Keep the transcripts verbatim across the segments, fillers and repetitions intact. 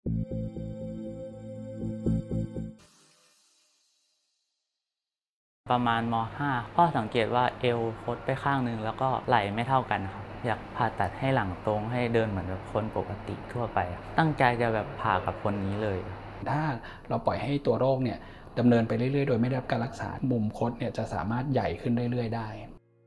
ประมาณม .ห้า พ่อสังเกตว่าเอวคดไปข้างหนึ่งแล้วก็ไหล่ไม่เท่ากันครับอยากผ่าตัดให้หลังตรงให้เดินเหมือนแบบคนปกติทั่วไปตั้งใจจะแบบผ่ากับคนนี้เลยถ้าเราปล่อยให้ตัวโรคเนี่ยดำเนินไปเรื่อยๆโดยไม่ได้รับการรักษามุมคดเนี่ยจะสามารถใหญ่ขึ้นเรื่อยๆได้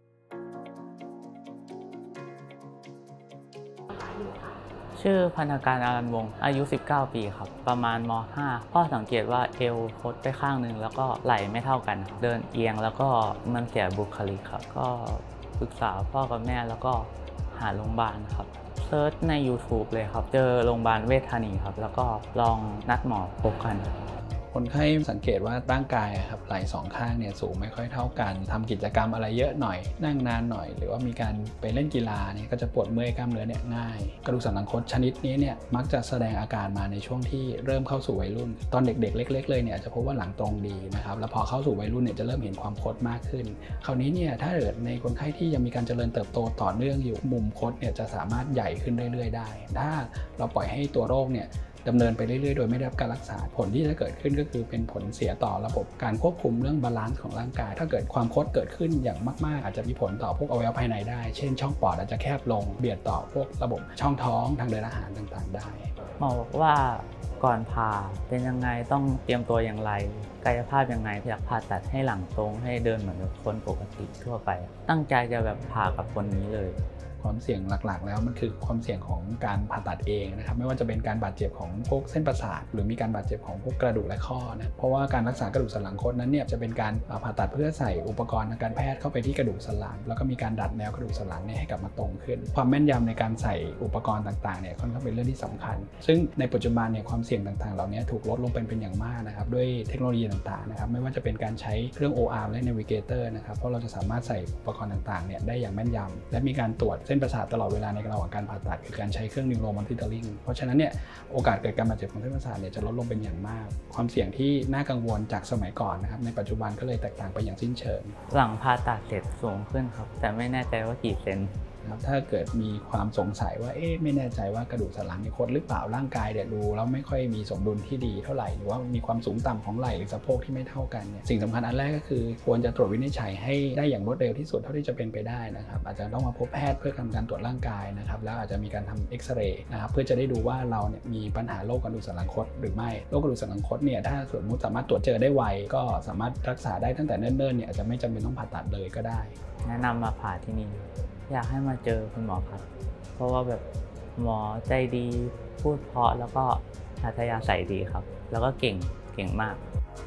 ชื่อพันธการอารันวงศ์อายุสิบเก้าปีครับประมาณม .ห้า พ่อสังเกตว่าเอวคดไปข้างหนึ่งแล้วก็ไหล่ไม่เท่ากันเดินเอียงแล้วก็มันเสียบุคลิกครับก็ปรึกษาพ่อกับแม่แล้วก็หาโรงพยาบาลครับเซิร์ชใน YouTube เลยครับเจอโรงพยาบาลเวชธานีครับแล้วก็ลองนัดหมอพบกันคนไข้สังเกตว่าร่างกายครับไหล่สองข้างเนี่ยสูงไม่ค่อยเท่ากันทำกิจกรรมอะไรเยอะหน่อยนั่งนานหน่อยหรือว่ามีการไปเล่นกีฬาเนี่ยก็จะปวดเมื่อยกล้ามเนื้อเนี่ยง่ายกระดูกสันหลังคดชนิดนี้เนี่ยมักจะแสดงอาการมาในช่วงที่เริ่มเข้าสู่วัยรุ่นตอนเด็กๆเล็กๆเลยเนี่ยจะพบว่าหลังตรงดีนะครับแล้วพอเข้าสู่วัยรุ่นเนี่ยจะเริ่มเห็นความคดมากขึ้นคราวนี้เนี่ยถ้าเกิดในคนไข้ที่ยังมีการเจริญเติบโตต่อเนื่องอยู่มุมคดเนี่ยจะสามารถใหญ่ขึ้นเรื่อยๆได้ถ้าเราปล่อยให้ตัวโรคเนี่ยดำเนินไปเรื่อยๆโดยไม่ได้รับการรักษาผลที่จะเกิดขึ้นก็คือเป็นผลเสียต่อระบบการควบคุมเรื่องบาลานซ์ของร่างกายถ้าเกิดความคดเกิดขึ้นอย่างมากๆอาจจะมีผลต่อพวกอวัยวะภายในได้เช่นช่องปอดอาจจะแคบลงเบียดต่อพวกระบบช่องท้องทางเดินอาหารต่างๆได้หมอบอกว่าก่อนผ่าเป็นยังไงต้องเตรียมตัวอย่างไรกายภาพยังไงอยากผ่าตัดให้หลังตรงให้เดินเหมือนคนปกติทั่วไปตั้งใจจะแบบผ่ากับคนนี้เลยความเสี่ยงหลักๆแล้วมันคือความเสี่ยงของการผ่าตัดเองนะครับไม่ว่าจะเป็นการบาดเจ็บของพวกเส้นประสาทหรือมีการบาดเจ็บของพวกกระดูกและข้อนะเพราะว่าการรักษากระดูกสันหลังคดนั้นเนี่ยจะเป็นการผ่าตัดเพื่อใส่อุปกรณ์ทางการแพทย์เข้าไปที่กระดูกสันหลังแล้วก็มีการดัดแนวกระดูกสันหลังเนี่ยให้กลับมาตรงขึ้นความแม่นยำในการใส่อุปกรณ์ต่างๆเนี่ยค่อนข้างเป็นเรื่องที่สำคัญซึ่งในปัจจุบันเนี่ยความเสี่ยงต่างๆเหล่านี้ถูกลดลงเป็นเป็นอย่างมากนะครับด้วยเทคโนโลยีต่างๆนะครับไม่ว่าจะเป็นการใช้เครื่อง โอ อาร์ และ Navigator นะครับเพราะเราจะสามารถใส่อุปกรณ์ต่างๆเนี่ยได้อย่างแม่นยำและมีการตรวจเส้นประสาทตลอดเวลาในระหว่างการผ่าตัดคือการใช้เครื่อง Neuro Monitoring เพราะฉะนั้นเนี่ยโอกาสเกิดการบาดเจ็บของเส้นประสาทเนี่ยจะลดลงเป็นอย่างมากความเสี่ยงที่น่ากังวลจากสมัยก่อนนะครับในปัจจุบันก็เลยแตกต่างไปอย่างสิ้นเชิงหลังผ่าตัดเสร็จสูงขึ้นครับแต่ไม่แน่ใจว่ากี่เซนถ้าเกิดมีความสงสัยว่าเอ๊ะไม่แน่ใจว่ากระดูกสันหลังมีคดหรือเปล่าร่างกายเนี่ยดูแล้วไม่ค่อยมีสมดุลที่ดีเท่าไหร่หรือว่ามีความสูงต่ำของไหล่หรือสะโพกที่ไม่เท่ากันเนี่ยสิ่งสำคัญอันแรกก็คือควรจะตรวจวินิจฉัยให้ได้อย่างรวดเร็วที่สุดเท่าที่จะเป็นไปได้นะครับอาจจะต้องมาพบแพทย์เพื่อทำการตรวจร่างกายนะครับแล้วอาจจะมีการทำเอ็กซเรย์นะครับเพื่อจะได้ดูว่าเราเนี่ยมีปัญหาโรคกระดูกสันหลังคดหรือไม่โรคกระดูกสันหลังคดเนี่ยถ้าสมมติสามารถตรวจเจอได้ไวก็สามารถรักษาได้ตั้งแต่เนิ่นๆเนี่ยอาจจะไม่จำเป็นต้องผ่าตัดเลยก็ได้แนะนำมาผ่าที่นี่อยากให้มาเจอคุณหมอครับเพราะว่าแบบหมอใจดีพูดเพราะแล้วก็อัธยาศัยดีครับแล้วก็เก่งเก่งมาก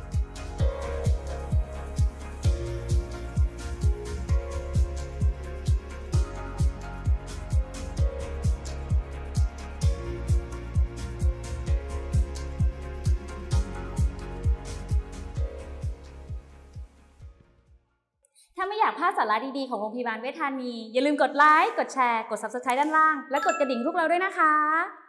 ถ้าไม่อยากพลาดสาระดีๆของโรงพยาบาลเวชธานีอย่าลืมกดไลค์กดแชร์กด ซับสไครบ์ ด้านล่างและกดกระดิ่งพวกเราด้วยนะคะ